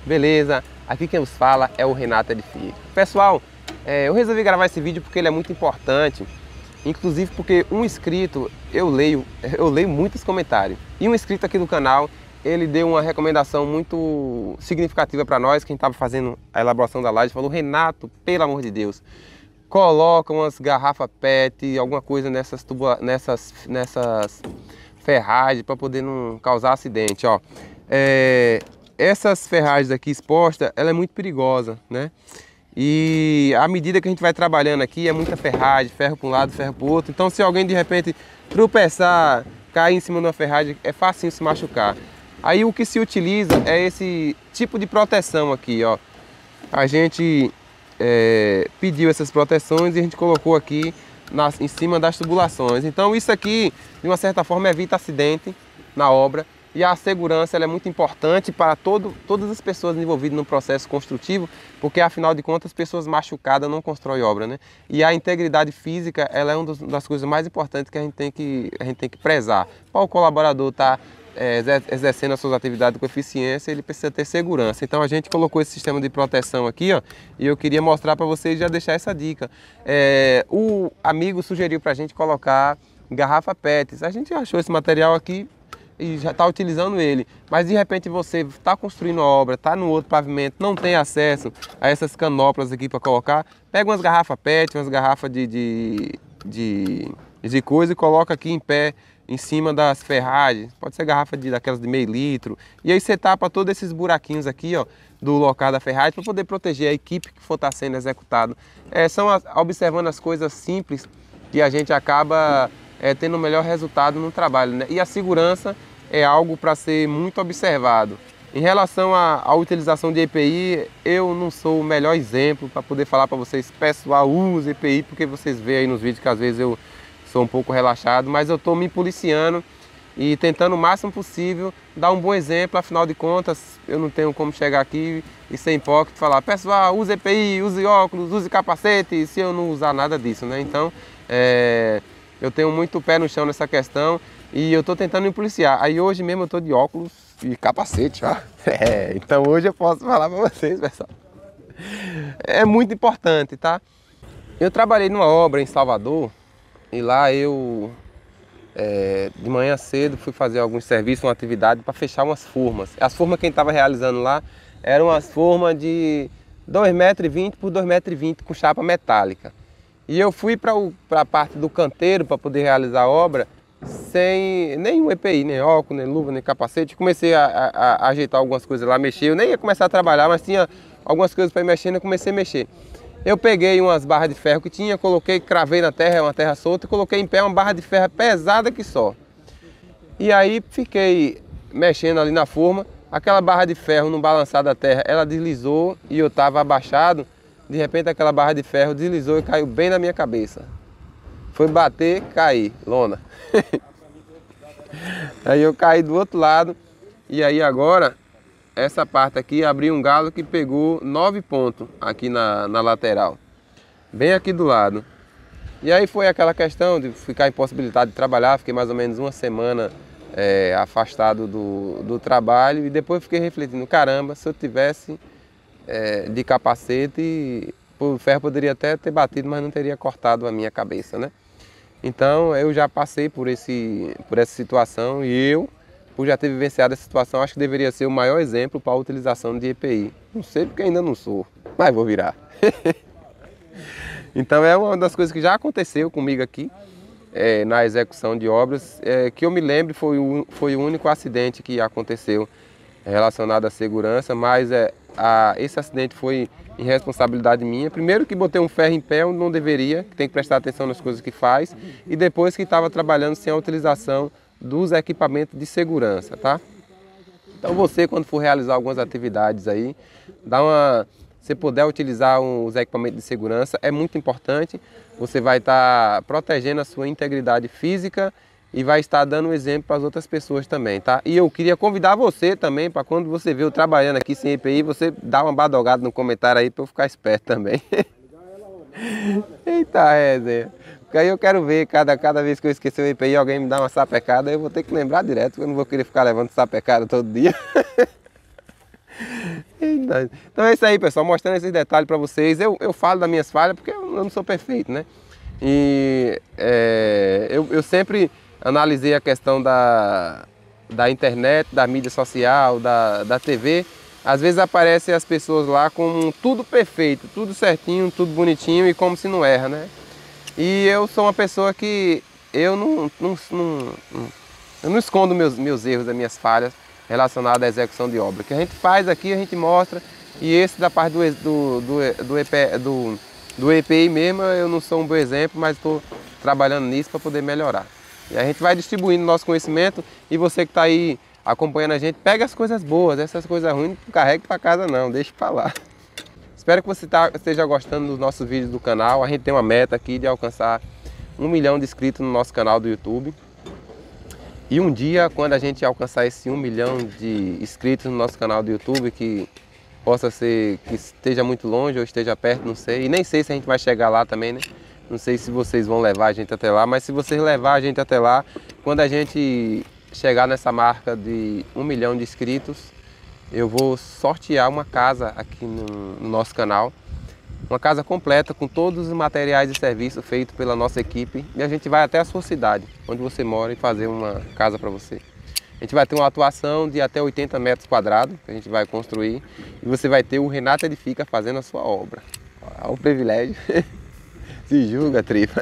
Beleza? Aqui quem nos fala é o Renato Edifício. Pessoal, eu resolvi gravar esse vídeo porque ele é muito importante, inclusive porque um inscrito, eu leio muitos comentários, e um inscrito aqui do canal, ele deu uma recomendação muito significativa para nós, quem estava fazendo a elaboração da live, falou: Renato, pelo amor de Deus, coloca umas garrafas PET, alguma coisa nessas ferragens para poder não causar acidente, ó. Essas ferragens aqui expostas, ela é muito perigosa, né? E à medida que a gente vai trabalhando aqui, é muita ferragem, ferro para um lado, ferro para o outro. Então, se alguém de repente tropeçar, cair em cima de uma ferragem, é facinho se machucar. Aí o que se utiliza é esse tipo de proteção aqui, ó. A gente pediu essas proteções e a gente colocou aqui em cima das tubulações. Então isso aqui, de uma certa forma, evita acidente na obra. E a segurança ela é muito importante para todas as pessoas envolvidas no processo construtivo, porque afinal de contas, pessoas machucadas não constroem obra, né? E a integridade física ela é uma das coisas mais importantes que a gente tem que prezar. Para o colaborador estar exercendo as suas atividades com eficiência, ele precisa ter segurança. Então a gente colocou esse sistema de proteção aqui, ó, e eu queria mostrar para vocês, já deixar essa dica. O amigo sugeriu para a gente colocar garrafa PET. A gente achou esse material aqui e já está utilizando ele, mas de repente você está construindo a obra, está no outro pavimento, não tem acesso a essas canoplas aqui para colocar, pega umas garrafas PET, umas garrafas de coisa e coloca aqui em pé, em cima das ferragens, pode ser garrafa daquelas de meio litro, e aí você tapa todos esses buraquinhos aqui, ó, do local da ferragem para poder proteger a equipe que for estar sendo executado. Observando as coisas simples que a gente acaba tendo o melhor resultado no trabalho, né? E a segurança é algo para ser muito observado. Em relação à utilização de EPI, eu não sou o melhor exemplo para poder falar para vocês, pessoal, use EPI, porque vocês veem aí nos vídeos que às vezes eu sou um pouco relaxado, mas eu estou me policiando e tentando o máximo possível dar um bom exemplo. Afinal de contas, eu não tenho como chegar aqui e ser hipócrita e falar: pessoal, use EPI, use óculos, use capacete, se eu não usar nada disso, né? Então, eu tenho muito pé no chão nessa questão e eu estou tentando me policiar. Aí hoje mesmo eu estou de óculos e capacete, ó. Então hoje eu posso falar para vocês, pessoal. É muito importante, tá? Eu trabalhei numa obra em Salvador e lá eu, de manhã cedo, fui fazer alguns serviços, uma atividade para fechar umas formas. As formas que a gente estava realizando lá eram umas formas de 2,20 m por 2,20 m com chapa metálica. E eu fui para a parte do canteiro para poder realizar a obra sem nenhum EPI, nem óculos, nem luva, nem capacete. Comecei a ajeitar algumas coisas lá, mexer. Eu nem ia começar a trabalhar, mas tinha algumas coisas para ir mexendo, eu comecei a mexer. Eu peguei umas barras de ferro que tinha, coloquei, cravei na terra, uma terra solta, e coloquei em pé uma barra de ferro pesada que só. E aí fiquei mexendo ali na forma, aquela barra de ferro no balançar da terra, ela deslizou e eu estava abaixado. De repente aquela barra de ferro deslizou e caiu bem na minha cabeça. Foi bater, caí, lona. Aí eu caí do outro lado e aí agora essa parte aqui abriu um galo que pegou 9 pontos aqui na lateral, bem aqui do lado. E aí foi aquela questão de ficar impossibilitado de trabalhar, fiquei mais ou menos uma semana afastado do trabalho e depois fiquei refletindo: caramba, se eu tivesse de capacete, o ferro poderia até ter batido, mas não teria cortado a minha cabeça, né? Então eu já passei por essa situação e eu, por já ter vivenciado essa situação, acho que deveria ser o maior exemplo para a utilização de EPI. Não sei porque ainda não sou, mas vou virar. Então é uma das coisas que já aconteceu comigo aqui na execução de obras, que eu me lembro foi o único acidente que aconteceu relacionado à segurança, mas esse acidente foi irresponsabilidade minha. Primeiro que botei um ferro em pé onde não deveria, que tem que prestar atenção nas coisas que faz, e depois que estava trabalhando sem a utilização dos equipamentos de segurança, tá? Então você, quando for realizar algumas atividades aí, se puder utilizar os equipamentos de segurança, é muito importante. Você vai estar protegendo a sua integridade física e vai estar dando um exemplo para as outras pessoas também, tá? E eu queria convidar você também, para quando você vê eu trabalhando aqui sem EPI, você dá uma badogada no comentário aí para eu ficar esperto também. Eita resenha. Porque aí eu quero ver, cada vez que eu esquecer o EPI, alguém me dá uma sapecada, eu vou ter que lembrar direto, porque eu não vou querer ficar levando sapecada todo dia. Então é isso aí, pessoal, mostrando esses detalhes para vocês. Eu falo das minhas falhas porque eu não sou perfeito, né? E eu sempre analisei a questão da internet, da mídia social, da TV. Às vezes aparecem as pessoas lá com tudo perfeito, tudo certinho, tudo bonitinho e como se não erra, né? E eu sou uma pessoa que eu eu não escondo meus erros, as minhas falhas relacionadas à execução de obra. O que a gente faz aqui, a gente mostra, e esse da parte do EPI mesmo, eu não sou um bom exemplo, mas estou trabalhando nisso para poder melhorar. E a gente vai distribuindo nosso conhecimento, e você que está aí acompanhando a gente, pega as coisas boas, essas coisas ruins não carregue para casa não, deixa para lá. Espero que você esteja gostando dos nossos vídeos do canal. A gente tem uma meta aqui de alcançar 1 milhão de inscritos no nosso canal do YouTube. E um dia, quando a gente alcançar esse 1 milhão de inscritos no nosso canal do YouTube, que possa ser que esteja muito longe ou esteja perto, não sei. E nem sei se a gente vai chegar lá também, né? Não sei se vocês vão levar a gente até lá, mas se vocês levar a gente até lá, quando a gente chegar nessa marca de 1 milhão de inscritos, eu vou sortear uma casa aqui no nosso canal. Uma casa completa com todos os materiais e serviços feitos pela nossa equipe. E a gente vai até a sua cidade, onde você mora, e fazer uma casa para você. A gente vai ter uma atuação de até 80 metros quadrados, que a gente vai construir. E você vai ter o Renato Edifica fazendo a sua obra. Olha o privilégio. Se julga, tripa.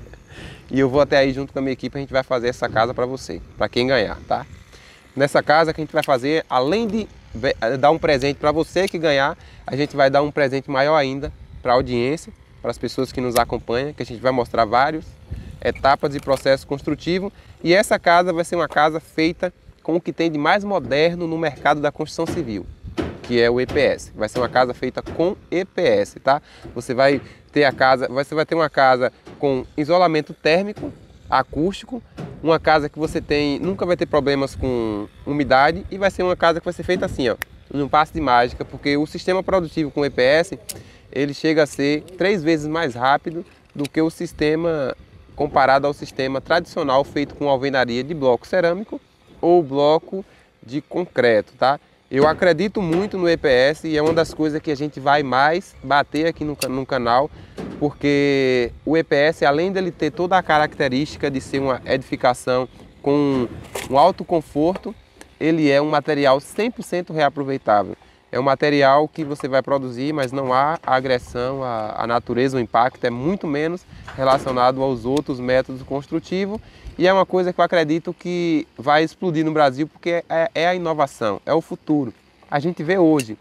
E eu vou até aí junto com a minha equipe, a gente vai fazer essa casa para você, para quem ganhar, tá? Nessa casa que a gente vai fazer, além de dar um presente para você que ganhar, a gente vai dar um presente maior ainda para a audiência, para as pessoas que nos acompanham, que a gente vai mostrar várias etapas de processo construtivo. E essa casa vai ser uma casa feita com o que tem de mais moderno no mercado da construção civil, que é o EPS. Vai ser uma casa feita com EPS, tá? Você vai ter uma casa com isolamento térmico, acústico, uma casa que você nunca vai ter problemas com umidade, e vai ser uma casa que vai ser feita assim, ó, num passe de mágica, porque o sistema produtivo com EPS, ele chega a ser 3 vezes mais rápido do que o sistema comparado ao sistema tradicional feito com alvenaria de bloco cerâmico ou bloco de concreto, tá? Eu acredito muito no EPS e é uma das coisas que a gente vai mais bater aqui no canal, porque o EPS, além dele ter toda a característica de ser uma edificação com um alto conforto, ele é um material 100% reaproveitável. É um material que você vai produzir, mas não há agressão à natureza, o impacto é muito menos relacionado aos outros métodos construtivos. E é uma coisa que eu acredito que vai explodir no Brasil, porque é a inovação, é o futuro. A gente vê hoje,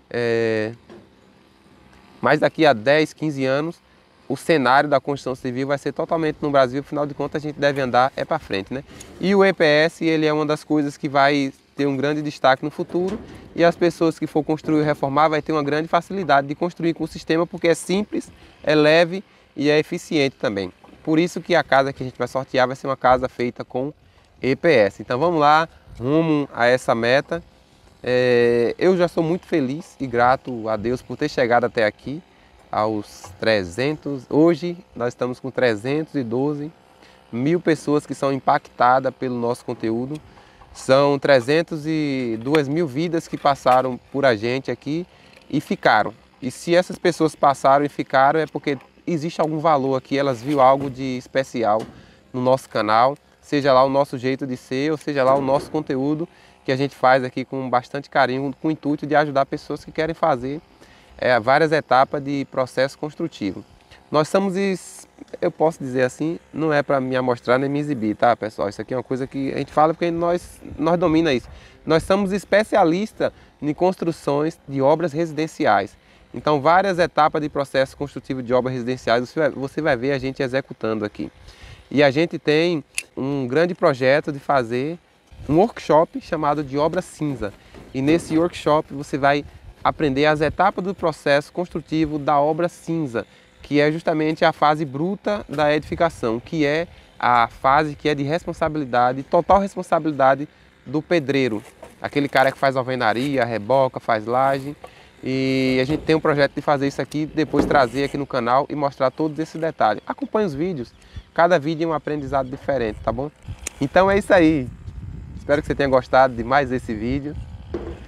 mas daqui a 10, 15 anos, o cenário da construção civil vai ser totalmente no Brasil. Afinal de contas, a gente deve andar para frente, né? E o EPS, ele é uma das coisas que vai ter um grande destaque no futuro, e as pessoas que for construir ou reformar vai ter uma grande facilidade de construir com o sistema, porque é simples, é leve e é eficiente também. Por isso que a casa que a gente vai sortear vai ser uma casa feita com EPS. Então vamos lá, rumo a essa meta. Eu já sou muito feliz e grato a Deus por ter chegado até aqui, aos 300. Hoje nós estamos com 312 mil pessoas que são impactadas pelo nosso conteúdo. São 302 mil vidas que passaram por a gente aqui e ficaram. E se essas pessoas passaram e ficaram, é porque existe algum valor aqui, elas viram algo de especial no nosso canal, seja lá o nosso jeito de ser, ou seja lá o nosso conteúdo que a gente faz aqui com bastante carinho, com o intuito de ajudar pessoas que querem fazer várias etapas de processo construtivo. Nós somos, eu posso dizer assim, não é para me amostrar nem me exibir, tá, pessoal? Isso aqui é uma coisa que a gente fala porque nós domina isso. Nós somos especialistas em construções de obras residenciais. Então, várias etapas de processo construtivo de obras residenciais você vai ver a gente executando aqui. E a gente tem um grande projeto de fazer um workshop chamado de Obra Cinza. E nesse workshop você vai aprender as etapas do processo construtivo da obra cinza, que é justamente a fase bruta da edificação, que é a fase que é de responsabilidade, total responsabilidade do pedreiro, aquele cara que faz alvenaria, reboca, faz laje. E a gente tem um projeto de fazer isso aqui, depois trazer aqui no canal e mostrar todos esses detalhes. Acompanhe os vídeos, cada vídeo é um aprendizado diferente, tá bom? Então é isso aí, espero que você tenha gostado de mais esse vídeo.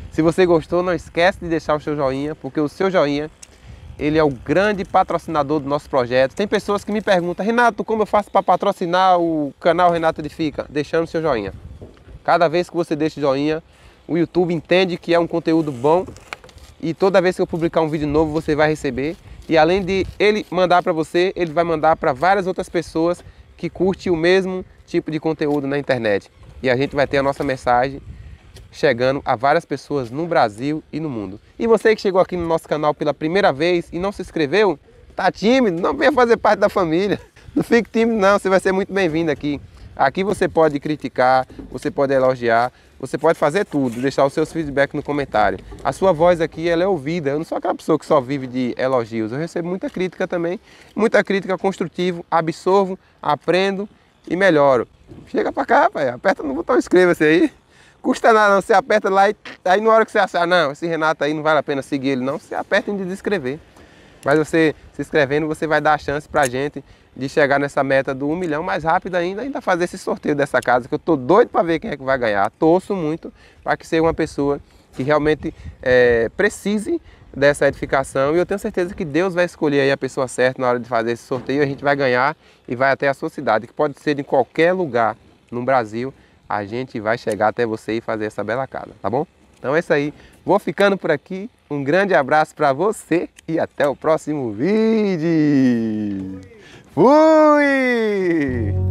Se você gostou, não esquece de deixar o seu joinha, porque o seu joinha, ele é o grande patrocinador do nosso projeto. Tem pessoas que me perguntam, Renato, como eu faço para patrocinar o canal Renato Edifica? Deixando o seu joinha. Cada vez que você deixa o joinha, o YouTube entende que é um conteúdo bom e toda vez que eu publicar um vídeo novo, você vai receber. E além de ele mandar para você, ele vai mandar para várias outras pessoas que curtem o mesmo tipo de conteúdo na internet. E a gente vai ter a nossa mensagem chegando a várias pessoas no Brasil e no mundo. E você que chegou aqui no nosso canal pela primeira vez e não se inscreveu, tá tímido? Não venha fazer parte da família. Não fique tímido não, você vai ser muito bem-vindo aqui. Aqui você pode criticar, você pode elogiar, você pode fazer tudo, deixar os seus feedbacks no comentário. A sua voz aqui, ela é ouvida. Eu não sou aquela pessoa que só vive de elogios. Eu recebo muita crítica também, muita crítica construtiva, absorvo, aprendo e melhoro. Chega pra cá, pai, aperta no botão inscreva-se aí. Custa nada não, você aperta lá e aí na hora que você achar, não, esse Renato aí não vale a pena seguir ele não, você aperta em descrever. Mas você se inscrevendo, você vai dar a chance pra gente de chegar nessa meta do 1 milhão mais rápido ainda fazer esse sorteio dessa casa, que eu tô doido para ver quem é que vai ganhar. Torço muito para que seja uma pessoa que realmente precise dessa edificação, e eu tenho certeza que Deus vai escolher aí a pessoa certa na hora de fazer esse sorteio. A gente vai ganhar e vai até a sua cidade, que pode ser em qualquer lugar no Brasil. A gente vai chegar até você e fazer essa bela casa, tá bom? Então é isso aí, vou ficando por aqui, um grande abraço para você e até o próximo vídeo. Fui!